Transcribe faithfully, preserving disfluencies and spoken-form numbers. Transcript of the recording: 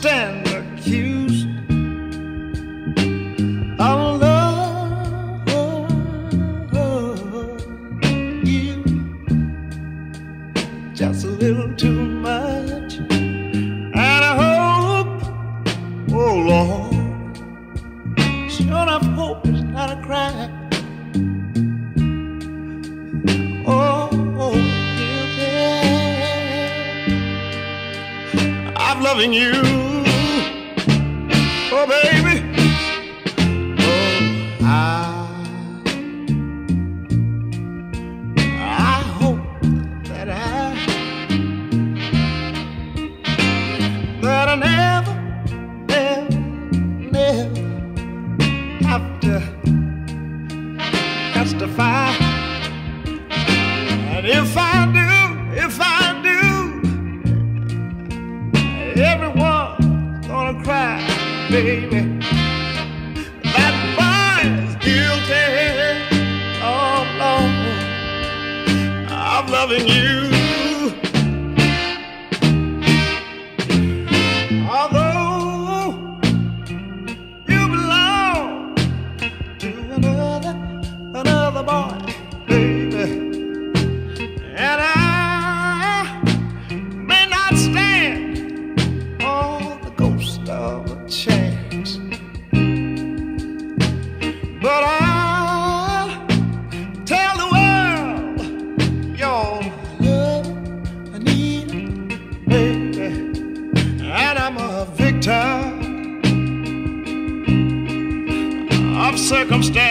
stand accused of loving you just a little too much, and I hope, oh Lord, sure enough hope is not a crime. Oh, oh, guilty of loving you, oh baby. Oh, I, I hope that I, that I never, never, never have to testify. And if I do, if I do, everyone's gonna cry, baby. That boy is guilty, oh Lord, of loving you. Although you belong to another, another boy, baby, and I may not stand on the ghost of a chance, but I'll tell the world your love I need, baby, and I'm a victim of circumstance.